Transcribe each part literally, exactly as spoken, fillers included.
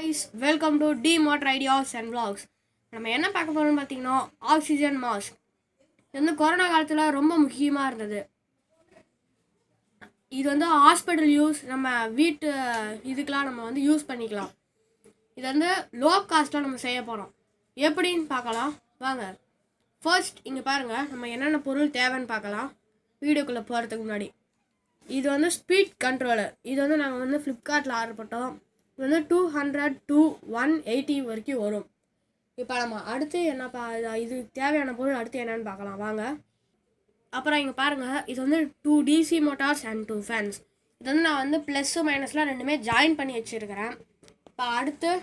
guys, welcome to D Motor Ideas and Vlogs. நம்ம என்ன பார்க்க போறோம்னு பார்த்தீங்கன்னா ஆக்சிஜன் மாஸ்க். இது வந்து கொரோனா காலத்துல ரொம்ப முக்கியமா இருந்தது. இது வந்து ஹாஸ்பிடல் யூஸ், நம்ம வீட்டு இதுக்கெல்லாம் நம்ம வந்து யூஸ் பண்ணிக்கலாம். இது வந்து லோ காஸ்ட்ல நம்ம செய்ய போறோம். எப்படின்னு பார்க்கலாம் வாங்க. ஃபர்ஸ்ட் இங்க பாருங்க, நம்ம என்னென்ன பொருள் தேவைன்னு பார்க்கலாம் வீடியோக்குள்ள போறதுக்கு முன்னாடி. இது வந்து ஸ்பீட் கண்ட்ரோலர். இது வந்து நாங்கள் வந்து ஃப்ளிப்கார்ட்டில் ஆர்டர் போட்டோம். இது வந்து two hundred to one eighty வரைக்கும் வரும். இப்போ நம்ம அடுத்து என்ன பா இது தேவையான பொருள் அடுத்து என்னென்னு பார்க்கலாம் வாங்க. அப்புறம் இங்கே பாருங்கள், இது வந்து two DC motors and two fans. இது வந்து நான் வந்து ப்ளஸ்ஸு மைனஸ்லாம் ரெண்டுமே ஜாயின் பண்ணி வச்சுருக்கிறேன். இப்போ அடுத்து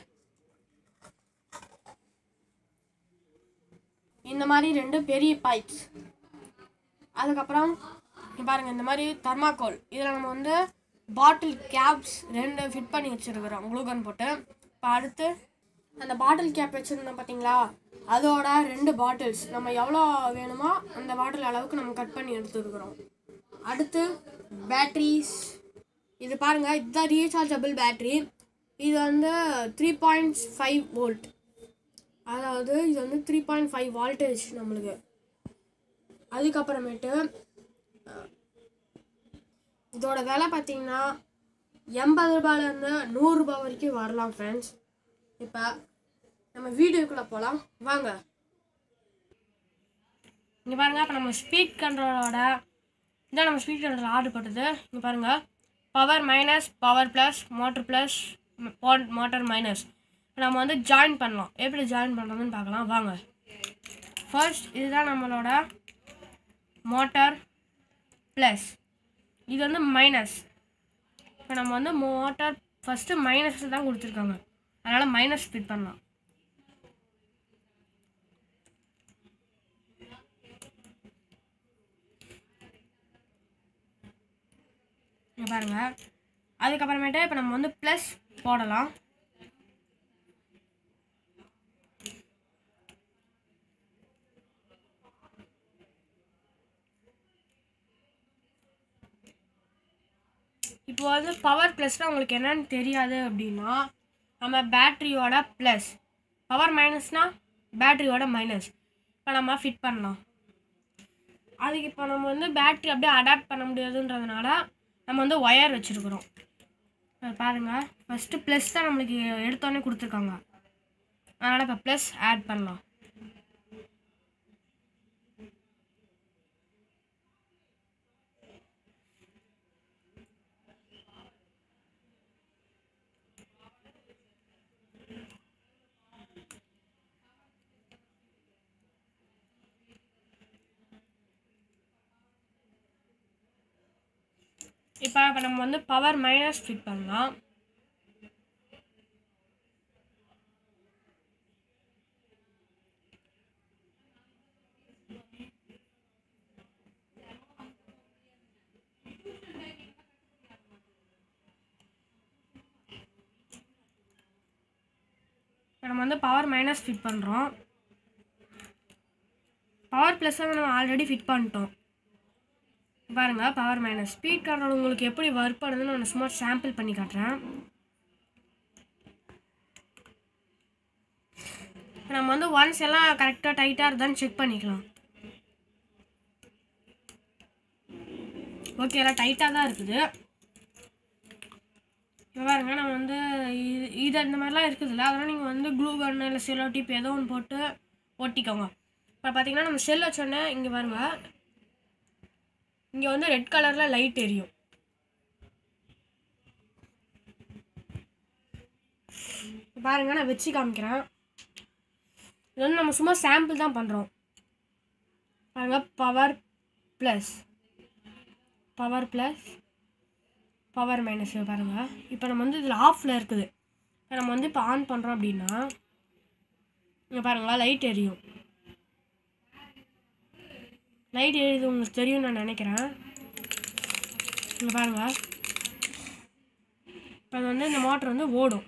இந்த மாதிரி ரெண்டு பெரிய பைப்ஸ். அதுக்கப்புறம் பாருங்கள், இந்த மாதிரி தர்மாக்கோல். இதில் நம்ம வந்து பாட்டில் கேப்ஸ் ரெண்டு ஃபிட் பண்ணி வச்சுருக்கிறோம் க்ளூகன் போட்டு. இப்போ அடுத்து அந்த பாட்டில் கேப் வச்சுருந்தோம் பார்த்தீங்களா, அதோட ரெண்டு பாட்டில்ஸ் நம்ம எவ்வளோ வேணுமோ அந்த பாட்டில் அளவுக்கு நம்ம கட் பண்ணி எடுத்துருக்குறோம். அடுத்து பேட்ரிஸ். இது பாருங்கள், இதுதான் ரீசார்ஜபிள் பேட்ரி. இது வந்து த்ரீ பாயிண்ட் ஃபைவ் வோல்ட், அதாவது இது வந்து த்ரீ பாயிண்ட் ஃபைவ் வால்டேஜ் நம்மளுக்கு. அதுக்கப்புறமேட்டு இதோட விலை பார்த்தீங்கன்னா எண்பது ரூபாயிலேருந்து நூறுரூபா வரைக்கும் வரலாம் ஃப்ரெண்ட்ஸ். இப்போ நம்ம வீடியோக்குள்ளே போகலாம் வாங்க. இங்கே பாருங்கள், இப்போ நம்ம ஸ்பீட் கண்ட்ரோலோட இதான் நம்ம ஸ்பீட் கண்ட்ரோல் ஆர்டர் போட்டது. இங்கே பாருங்கள், power minus, power plus, motor plus, motor minus. நம்ம வந்து ஜாயின் பண்ணலாம். எப்படி ஜாயின் பண்ணுறதுன்னு பார்க்கலாம் வாங்க. ஃபர்ஸ்ட் இதுதான் நம்மளோட மோட்டார் ப்ளஸ், இது வந்து மைனஸ். இப்போ நம்ம வந்து மோட்டார் ஃபஸ்ட்டு மைனஸ் தான் கொடுத்துருக்காங்க, அதனால் மைனஸ் ஃபிட் பண்ணலாம். இங்கே பாருங்கள், அதுக்கப்புறமேட்டு இப்போ நம்ம வந்து ப்ளஸ் போடலாம். இப்போ வந்து பவர் ப்ளஸ்னால் உங்களுக்கு என்னென்னு தெரியாது அப்படின்னா, நம்ம பேட்ரியோட ப்ளஸ், பவர் மைனஸ்னால் பேட்ரியோட மைனஸ். இப்போ நம்ம ஃபிட் பண்ணலாம். அதுக்கு இப்போ நம்ம வந்து பேட்ரி அப்படியே அடாப்ட் பண்ண முடியாதுன்றதுனால நம்ம வந்து ஒயர் வச்சுருக்குறோம். பாருங்கள், ஃபஸ்ட்டு ப்ளஸ் தான் நம்மளுக்கு எடுத்தோடனே கொடுத்துருக்காங்க, அதனால் இப்போ ப்ளஸ் ஆட் பண்ணலாம். இப்போ இப்போ நம்ம வந்து பவர் மைனஸ் ஃபிட் பண்ணலாம். இப்போ நம்ம வந்து பவர் மைனஸ் ஃபிட் பண்ணுறோம். பவர் ப்ளஸ் வந்து நம்ம ஆல்ரெடி ஃபிட் பண்ணிட்டோம். பாருங்கள், பவர் மைனஸ் ஸ்பீட் கண்ட்ரோல் உங்களுக்கு எப்படி ஒர்க் பண்ணுதுன்னு நான் சும்மா சாம்பிள் பண்ணி காட்டுறேன். நம்ம வந்து ஒன்ஸ் எல்லாம் கரெக்டாக டைட்டாக இருந்தான்னு செக் பண்ணிக்கலாம். ஓகே, எல்லாம் டைட்டாக தான் இருக்குது. இப்போ பாருங்க, நம்ம வந்து இது இது இந்த மாதிரிலாம் இருக்குதுல்ல, அதெல்லாம் நீங்கள் வந்து க்ளூ கன்னு இல்லை செல்லோ டிப் ஏதோ ஒன்று போட்டு ஒட்டிக்கோங்க. இப்போ பார்த்தீங்கன்னா நம்ம செல் வச்சோன்னே இங்கே பாருங்க, இங்கே வந்து ரெட் கலரில் லைட் எரியும். பாருங்க, நான் வச்சு காமிக்கிறேன். இது வந்து நம்ம சும்மா சாம்பிள் தான் பண்ணுறோம். பாருங்க, power plus, power plus, power minus. பாருங்கள், இப்போ நம்ம வந்து இதில் ஆஃபில் இருக்குது. நம்ம வந்து இப்போ ஆன் பண்ணுறோம் அப்படின்னா இங்கே பாருங்களா, லைட் எரியும். லைட் எரியுது உங்களுக்கு தெரியும் நான் நினைக்கிறேன். இங்கே பாருங்கள், இப்போ அது வந்து இந்த மோட்டர் வந்து ஓடும்.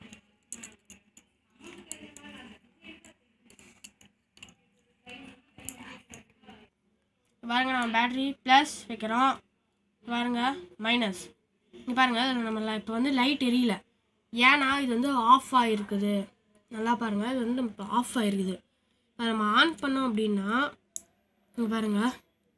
பாருங்கள், நம்ம பேட்ரி ப்ளஸ் வைக்கிறோம். பாருங்கள் மைனஸ். இங்கே பாருங்கள், நம்ம இப்போ வந்து லைட் எரியல. ஏன்னா இது வந்து ஆஃப் ஆகிருக்குது. நல்லா பாருங்கள், இது வந்து இப்போ ஆஃப் ஆகிருக்குது. அதை நம்ம ஆன் பண்ணோம் அப்படின்னா இங்கே பாருங்கள்,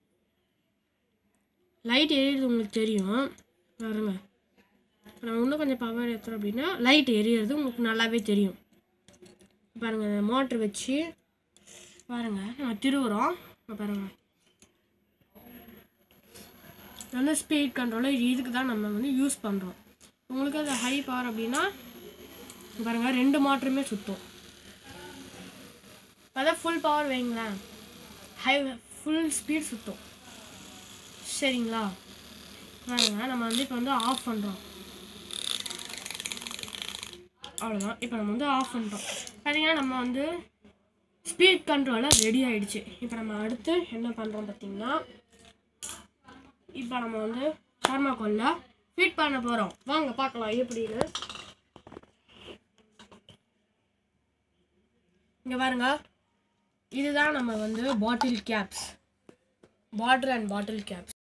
லைட் எரியுறது உங்களுக்கு தெரியும் பாருங்கள். நம்ம இன்னும் கொஞ்சம் பவர் ஏற்றுறோம் அப்படின்னா லைட் எரியுறது உங்களுக்கு நல்லாவே தெரியும் பாருங்கள். மோட்ரு வச்சு பாருங்கள் நம்ம திருவுறோம் பாருங்கள். நல்ல ஸ்பீட் கண்ட்ரோலில் இது இதுக்கு தான் நம்ம வந்து யூஸ் பண்ணுறோம். உங்களுக்கு அது ஹை பவர் அப்படின்னா பாருங்கள் ரெண்டு மோட்டருமே சுற்றும். அதான் ஃபுல் பவர் வைங்களேன், ஹை ஃபுல் ஸ்பீட் சுற்றும். சரிங்களா? பாருங்க நம்ம வந்து இப்போ வந்து ஆஃப் பண்ணுறோம். அவ்வளோதான். இப்போ நம்ம வந்து ஆஃப் பண்ணுறோம். பார்த்தீங்கன்னா நம்ம வந்து ஸ்பீட் கண்ட்ரோலாக ரெடி ஆகிடுச்சு. இப்போ நம்ம அடுத்து என்ன பண்ணுறோம் பார்த்தீங்கன்னா, இப்போ நம்ம வந்து தெர்மாக்கோலில் ஃபிட் பண்ண போகிறோம். வாங்க பார்க்கலாம் எப்படின்னு. இங்கே பாருங்க, இதுதான் நம்ம வந்து bottle caps, water and bottle caps.